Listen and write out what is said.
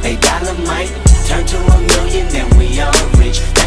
$1 might turn to $1 million, then we all rich.